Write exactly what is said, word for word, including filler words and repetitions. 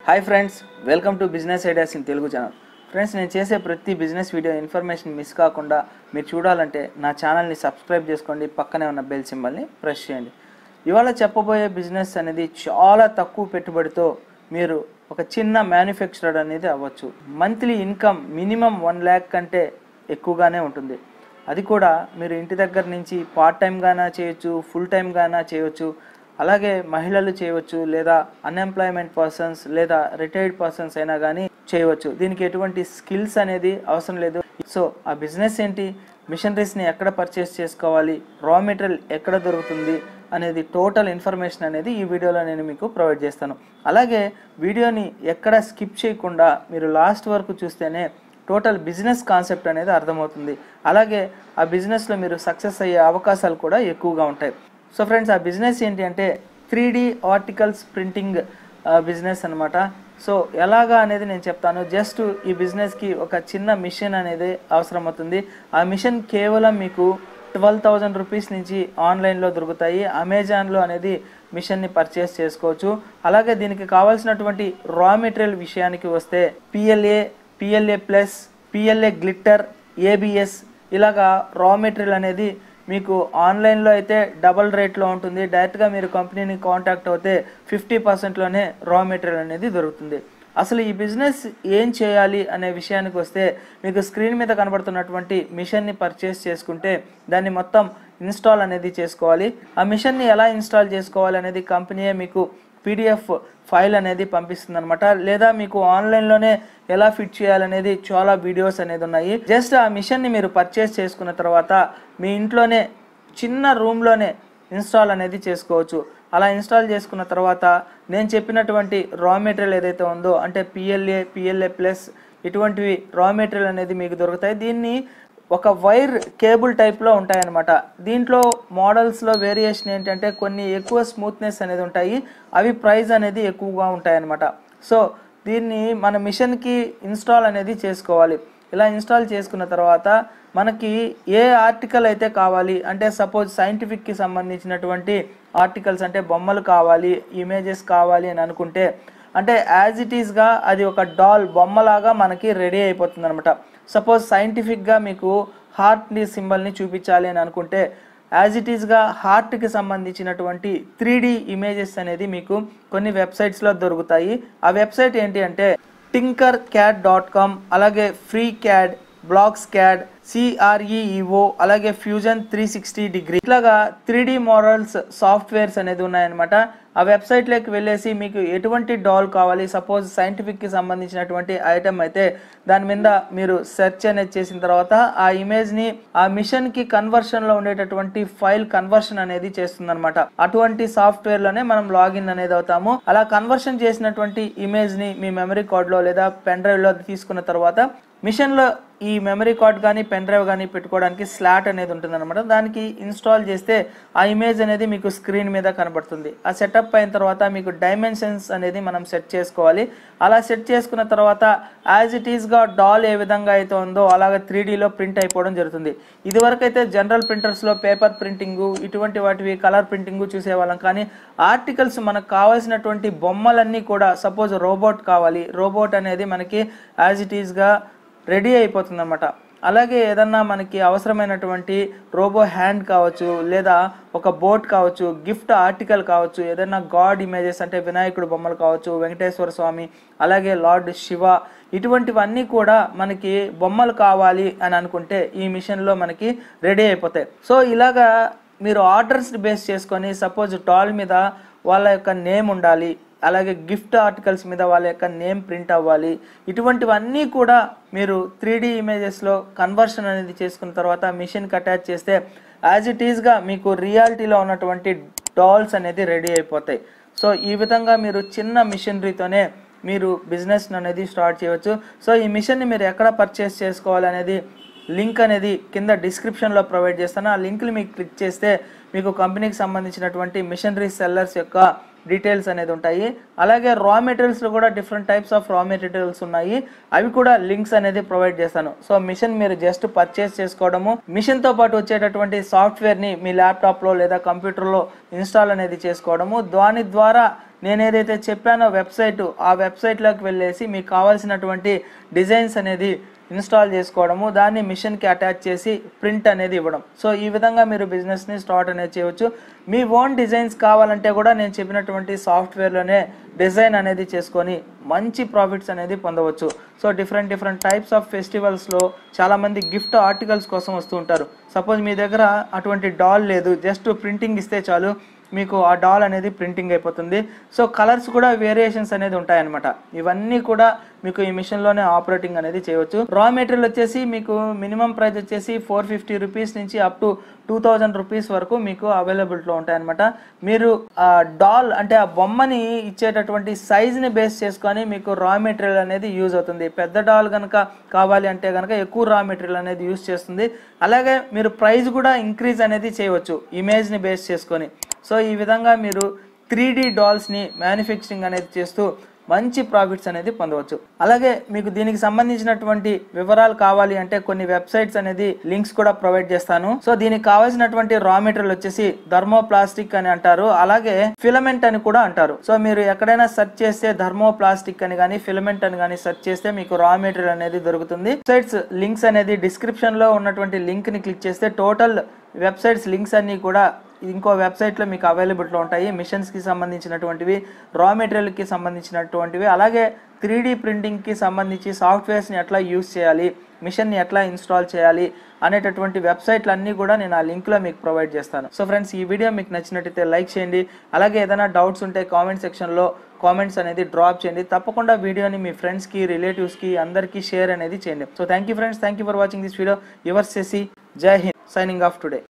Hi friends, welcome to business ideas in Telugu channel. Friends, నేను చేసే ప్రతి బిజినెస్ వీడియో ఇన్ఫర్మేషన్ మిస్ కాకుండా మీరు చూడాలంటే నా ఛానల్ని సబ్స్క్రైబ్ చేసుకోండి, పక్కనే ఉన్న బెల్ సింబల్ని ప్రెస్ చేయండి. ఇవాళ చెప్పబోయే బిజినెస్ అనేది చాలా తక్కువ పెట్టుబడితో మీరు ఒక చిన్న మ్యానుఫ్యాక్చరర్ అనేది అవ్వచ్చు. Monthly income minimum one lakh కంటే ఎక్కువగానే ఉంటుంది. అది కూడా మీరు ఇంటి దగ్గర నుంచి పార్ట్ టైంగానా చేయొచ్చు, ఫుల్ టైంగానా చేయొచ్చు. అలాగే మహిళలు చేయవచ్చు, లేదా అన్ఎంప్లాయ్మెంట్ పర్సన్స్ లేదా రిటైర్డ్ పర్సన్స్ అయినా కానీ చేయవచ్చు. దీనికి ఎటువంటి స్కిల్స్ అనేది అవసరం లేదు. సో ఆ బిజినెస్ ఏంటి, మిషనరీస్ని ఎక్కడ పర్చేస్ చేసుకోవాలి, రా మెటీరియల్ ఎక్కడ దొరుకుతుంది అనేది టోటల్ ఇన్ఫర్మేషన్ అనేది ఈ వీడియోలో నేను మీకు ప్రొవైడ్ చేస్తాను. అలాగే వీడియోని ఎక్కడ స్కిప్ చేయకుండా మీరు లాస్ట్ వరకు చూస్తేనే టోటల్ బిజినెస్ కాన్సెప్ట్ అనేది అర్థమవుతుంది. అలాగే ఆ బిజినెస్లో మీరు సక్సెస్ అయ్యే అవకాశాలు కూడా ఎక్కువగా ఉంటాయి. సో ఫ్రెండ్స్, ఆ బిజినెస్ ఏంటి అంటే three D articles printing business అనమాట. సో ఎలాగా అనేది నేను చెప్తాను. జస్ట్ ఈ బిజినెస్కి ఒక చిన్న మిషన్ అనేది అవసరం అవుతుంది. ఆ మిషన్ కేవలం మీకు ట్వెల్వ్ థౌజండ్ రూపీస్ నుంచి ఆన్లైన్లో దొరుకుతాయి. అమెజాన్లో అనేది మిషన్ని పర్చేస్ చేసుకోవచ్చు. అలాగే దీనికి కావాల్సినటువంటి రా మెటీరియల్ విషయానికి వస్తే PLA, PLA plus, PLA glitter, ABS ఇలాగా రా మెటీరియల్ అనేది మీకు ఆన్లైన్లో అయితే డబల్ రేట్లో ఉంటుంది. డైరెక్ట్గా మీరు కంపెనీని కాంటాక్ట్ అవుతే ఫిఫ్టీ పర్సెంట్లోనే రా మెటీరియల్ అనేది దొరుకుతుంది. అసలు ఈ బిజినెస్ ఏం చేయాలి అనే విషయానికి వస్తే మీకు స్క్రీన్ మీద కనబడుతున్నటువంటి మిషన్ని పర్చేస్ చేసుకుంటే దాన్ని మొత్తం ఇన్స్టాల్ అనేది చేసుకోవాలి. ఆ మిషన్ని ఎలా ఇన్స్టాల్ చేసుకోవాలి అనేది కంపెనీయే మీకు పీడిఎఫ్ ఫైల్ అనేది పంపిస్తుంది అనమాట. లేదా మీకు ఆన్లైన్లోనే ఎలా ఫిట్ చేయాలనేది చాలా వీడియోస్ అనేది ఉన్నాయి. జస్ట్ ఆ మిషన్ని మీరు పర్చేస్ చేసుకున్న తర్వాత మీ ఇంట్లోనే చిన్న రూమ్లోనే ఇన్స్టాల్ అనేది చేసుకోవచ్చు. అలా ఇన్స్టాల్ చేసుకున్న తర్వాత నేను చెప్పినటువంటి రా మెటీరియల్ ఏదైతే ఉందో అంటే పిఎల్ఏ, పిఎల్ఏ ప్లస్ ఇటువంటివి రా మెటీరియల్ అనేది మీకు దొరుకుతాయి. దీన్ని ఒక వైర్ కేబుల్ టైప్లో ఉంటాయన్నమాట. దీంట్లో మోడల్స్లో వేరియేషన్ ఏంటంటే కొన్ని ఎక్కువ స్మూత్నెస్ అనేది ఉంటాయి, అవి ప్రైస్ అనేది ఎక్కువగా ఉంటాయన్నమాట. సో దీన్ని మన మిషన్కి ఇన్స్టాల్ అనేది చేసుకోవాలి. ఇలా ఇన్స్టాల్ చేసుకున్న తర్వాత మనకి ఏ ఆర్టికల్ అయితే కావాలి అంటే సపోజ్ సైంటిఫిక్కి సంబంధించినటువంటి ఆర్టికల్స్ అంటే బొమ్మలు కావాలి, ఇమేజెస్ కావాలి అని అనుకుంటే అంటే యాజ్ ఇట్ ఈస్గా అది ఒక డాల్ బొమ్మలాగా మనకి రెడీ అయిపోతుంది అనమాట. సపోజ్ సైంటిఫిక్గా మీకు హార్ట్ని సింబల్ని చూపించాలి అని అనుకుంటే యాజ్ ఇట్ ఈస్గా హార్ట్కి సంబంధించినటువంటి త్రీ డి ఇమేజెస్ అనేది మీకు కొన్ని వెబ్సైట్స్లో దొరుకుతాయి. ఆ వెబ్సైట్ ఏంటి అంటే టింకర్ క్యాడ్ డాట్ కామ్, అలాగే free cad, blocks cad, C R E E O, అలాగే ఫ్యూజన్ త్రీ సిక్స్టీ డిగ్రీ ఇట్లాగా త్రీ డి మోడల్స్ సాఫ్ట్వేర్స్ అనేది ఉన్నాయన్నమాట. ఆ వెబ్సైట్లోకి వెళ్ళేసి మీకు ఎటువంటి డాల్ కావాలి, సపోజ్ సైంటిఫిక్కి సంబంధించినటువంటి ఐటమ్ అయితే దాని మీద మీరు సెర్చ్ అనేది చేసిన తర్వాత ఆ ఇమేజ్ని ఆ మిషన్కి కన్వర్షన్లో ఉండేటటువంటి ఫైల్ కన్వర్షన్ అనేది చేస్తుంది అనమాట. అటువంటి సాఫ్ట్వేర్లోనే మనం లాగిన్ అనేది అవుతాము. అలా కన్వర్షన్ చేసినటువంటి ఇమేజ్ని మీ మెమరీ కార్డ్లో లేదా పెన్ డ్రైవ్లో తీసుకున్న తర్వాత మిషన్లో ఈ మెమరీ కార్డ్ కానీ పెన్ డ్రైవ్ కానీ పెట్టుకోవడానికి స్లాట్ అనేది ఉంటుంది అనమాట. దానికి ఇన్స్టాల్ చేస్తే ఆ ఇమేజ్ అనేది మీకు స్క్రీన్ మీద కనబడుతుంది. ఆ సెటప్ అయిన తర్వాత మీకు డైమెన్షన్స్ అనేది మనం సెట్ చేసుకోవాలి. అలా సెట్ చేసుకున్న తర్వాత యాజ్ ఇట్ ఈస్గా డాల్ ఏ విధంగా అయితే ఉందో అలాగే త్రీ డీలో ప్రింట్ అయిపోవడం జరుగుతుంది. ఇదివరకు అయితే జనరల్ ప్రింటర్స్లో పేపర్ ప్రింటింగు ఇటువంటి వాటివి కలర్ ప్రింటింగు చూసేవాళ్ళం. కానీ ఆర్టికల్స్ మనకు కావాల్సినటువంటి బొమ్మలన్నీ కూడా సపోజ్ రోబోట్ కావాలి, రోబోట్ అనేది మనకి యాజ్ ఇట్ ఈస్గా రెడీ అయిపోతుంది అనమాట. అలాగే ఏదన్నా మనకి అవసరమైనటువంటి రోబో హ్యాండ్ కావచ్చు, లేదా ఒక బోట్ కావచ్చు, గిఫ్ట్ ఆర్టికల్ కావచ్చు, ఏదైనా గాడ్ ఇమేజెస్ అంటే వినాయకుడు బొమ్మలు కావచ్చు, వెంకటేశ్వర స్వామి, అలాగే లార్డ్ శివ ఇటువంటివన్నీ కూడా మనకి బొమ్మలు కావాలి అని అనుకుంటే ఈ మిషన్లో మనకి రెడీ అయిపోతాయి. సో ఇలాగా మీరు ఆర్డర్స్ బేస్ చేసుకొని సపోజ్ డాల్ మీద వాళ్ళ యొక్క నేమ్ ఉండాలి, అలాగే గిఫ్ట్ ఆర్టికల్స్ మీద వాళ్ళ యొక్క నేమ్ ప్రింట్ అవ్వాలి. ఇటువంటివన్నీ కూడా మీరు త్రీ డి ఇమేజెస్లో కన్వర్షన్ అనేది చేసుకున్న తర్వాత మిషన్కి అటాచ్ చేస్తే యాజ్ ఇట్ ఈస్గా మీకు రియాలిటీలో ఉన్నటువంటి డాల్స్ అనేది రెడీ అయిపోతాయి. సో ఈ విధంగా మీరు చిన్న మిషనరీతోనే మీరు బిజినెస్ అనేది స్టార్ట్ చేయవచ్చు. సో ఈ మిషన్ని మీరు ఎక్కడ పర్చేస్ చేసుకోవాలనేది లింక్ అనేది కింద డిస్క్రిప్షన్లో ప్రొవైడ్ చేస్తాను. ఆ లింక్ని మీకు క్లిక్ చేస్తే మీకు కంపెనీకి సంబంధించినటువంటి మిషనరీ సెల్లర్స్ యొక్క డీటెయిల్స్ అనేది ఉంటాయి. అలాగే రా మెటీరియల్స్లో కూడా different types of raw materials ఉన్నాయి, అవి కూడా లింక్స్ అనేది ప్రొవైడ్ చేస్తాను. సో మిషన్ మీరు జస్ట్ పర్చేస్ చేసుకోవడము, మిషన్తో పాటు వచ్చేటటువంటి సాఫ్ట్వేర్ని మీ ల్యాప్టాప్లో లేదా కంప్యూటర్లో ఇన్స్టాల్ అనేది చేసుకోవడము, దాని ద్వారా నేను ఏదైతే చెప్పానో వెబ్సైట్, ఆ వెబ్సైట్లోకి వెళ్ళేసి మీకు కావాల్సినటువంటి డిజైన్స్ అనేది ఇన్స్టాల్ చేసుకోవడము, దాన్ని మిషన్కి అటాచ్ చేసి ప్రింట్ అనేది ఇవ్వడం. సో ఈ విధంగా మీరు బిజినెస్ని స్టార్ట్ అనేది చేయవచ్చు. మీ ఓన్ డిజైన్స్ కావాలంటే కూడా నేను చెప్పినటువంటి సాఫ్ట్వేర్లోనే డిజైన్ అనేది చేసుకొని మంచి ప్రాఫిట్స్ అనేది పొందవచ్చు. So different different types of ఫెస్టివల్స్లో చాలామంది గిఫ్ట్ ఆర్టికల్స్ కోసం వస్తూ ఉంటారు. సపోజ్ మీ దగ్గర అటువంటి డాల్ లేదు, జస్ట్ ప్రింటింగ్ ఇస్తే చాలు, మీకు ఆ డాల్ అనేది ప్రింటింగ్ అయిపోతుంది. సో కలర్స్ కూడా వేరియేషన్స్ అనేది ఉంటాయన్నమాట. ఇవన్నీ కూడా మీకు ఈ మిషన్లోనే ఆపరేటింగ్ అనేది చేయవచ్చు. రా మెటీరియల్ వచ్చేసి మీకు మినిమం ప్రైస్ వచ్చేసి ఫోర్ ఫిఫ్టీ రూపీస్ నుంచి up to two thousand rupees వరకు మీకు అవైలబిలిటీలో ఉంటాయన్నమాట. మీరు ఆ డాల్ అంటే ఆ బొమ్మని ఇచ్చేటటువంటి సైజ్ని బేస్ చేసుకొని మీకు రా మెటీరియల్ అనేది యూజ్ అవుతుంది. పెద్ద డాల్ కనుక కావాలి అంటే కనుక ఎక్కువ రా మెటీరియల్ అనేది యూజ్ చేస్తుంది. అలాగే మీరు ప్రైస్ కూడా ఇంక్రీజ్ అనేది చేయవచ్చు ఇమేజ్ని బేస్ చేసుకొని. సో ఈ విధంగా మీరు త్రీ డీ డాల్స్ని మ్యానుఫ్యాక్చరింగ్ అనేది చేస్తూ మంచి ప్రాఫిట్స్ అనేది పొందవచ్చు. అలాగే మీకు దీనికి సంబంధించినటువంటి వివరాలు కావాలి అంటే కొన్ని వెబ్సైట్స్ అనేది లింక్స్ కూడా ప్రొవైడ్ చేస్తాను. సో దీనికి కావాల్సినటువంటి రా మెటీరియల్ వచ్చేసి థర్మోప్లాస్టిక్ అని అంటారు, అలాగే ఫిలమెంట్ అని కూడా అంటారు. సో మీరు ఎక్కడైనా సెర్చ్ చేస్తే థర్మోప్లాస్టిక్ అని కానీ ఫిలమెంట్ అని కానీ సెర్చ్ చేస్తే మీకు రా మెటీరియల్ అనేది దొరుకుతుంది. వెబ్సైట్స్ లింక్స్ అనేది డిస్క్రిప్షన్ లో ఉన్నటువంటి లింక్ ని క్లిక్ చేస్తే టోటల్ వెబ్సైట్స్ లింక్స్ అన్ని కూడా ఇంకో వెబ్సైట్లో మీకు అవైలబిలిటీలో ఉంటాయి. మిషన్స్కి సంబంధించినటువంటివి, రా మెటీరియల్కి సంబంధించినటువంటివి, అలాగే త్రీ డీ ప్రింటింగ్కి సంబంధించి సాఫ్ట్వేర్స్ని ఎట్లా యూస్ చేయాలి, మిషన్ని ఎట్లా ఇన్స్టాల్ చేయాలి అనేటటువంటి వెబ్సైట్లు అన్నీ కూడా నేను ఆ లింక్లో మీకు ప్రొవైడ్ చేస్తాను. సో ఫ్రెండ్స్, ఈ వీడియో మీకు నచ్చినట్టయితే లైక్ చేయండి. అలాగే ఏదైనా డౌట్స్ ఉంటే కామెంట్ సెక్షన్లో కామెంట్స్ అనేది డ్రాప్ చేయండి. తప్పకుండా వీడియోని మీ ఫ్రెండ్స్కి, రిలేటివ్స్కి అందరికీ షేర్ అనేది చేయండి. So thank you friends, thank you for watching this video. Your Shashi, జై హింద్, సైనింగ్ ఆఫ్ టుడే.